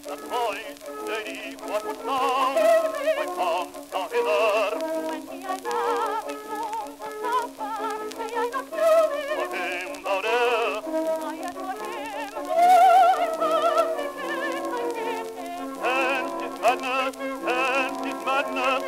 the voice, lady, what would sound? I come now hither. When he I love is born from so far, may I not do it? For him thou dare. I adore him, oh, supplicate, I kiss him. Hence is madness, hence is madness.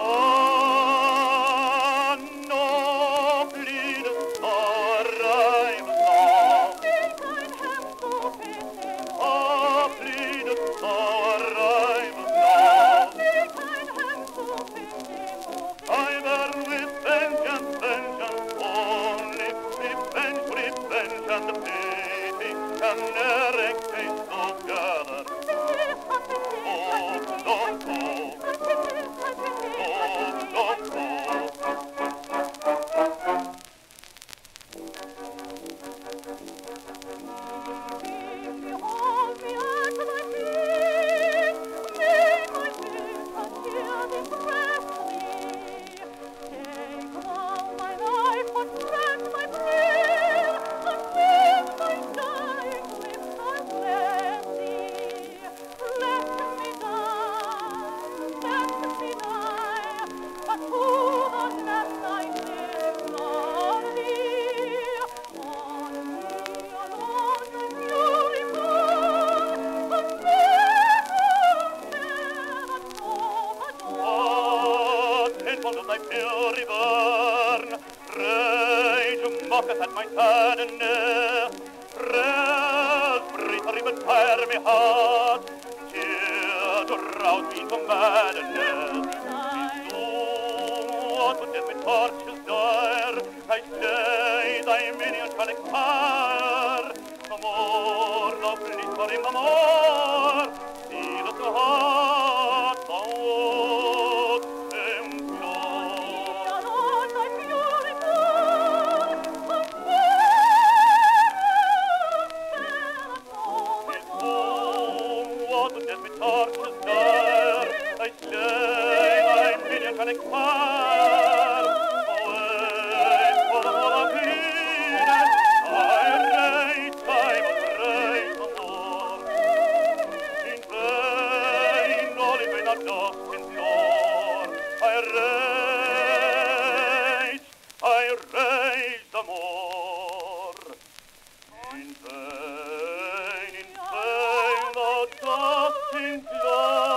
No, plead, arrive now. Think I have so pity. Plead, arrive now. Think I have so pity. Either with vengeance, vengeance, only revenge and pity can ne'er exist together. Oh, don't go, oh, don't go. Behold me at my feet, may my feet hear this breath take thou my life, but grant my prayer, and with my dying lips I'll bless thee. Let me die, but to the last I live on thee, alone and beautiful, and never so adore. Tenfold does thy fury burn, rage mocketh at my sadness, raspberry but fire me heart, tears rouse me to madness. What would death with torches dire? I say thy minion shall expire. No more, no please for him, no more. Seal the heart, thou wouldst implore. Alone thy beautiful, and never so What would death with torches dire? I say thy minion shall expire. Away for the more of pleaded, I must rage no more. In vain, all in vain thou dost endure. I rage the more. In vain thou dost endure.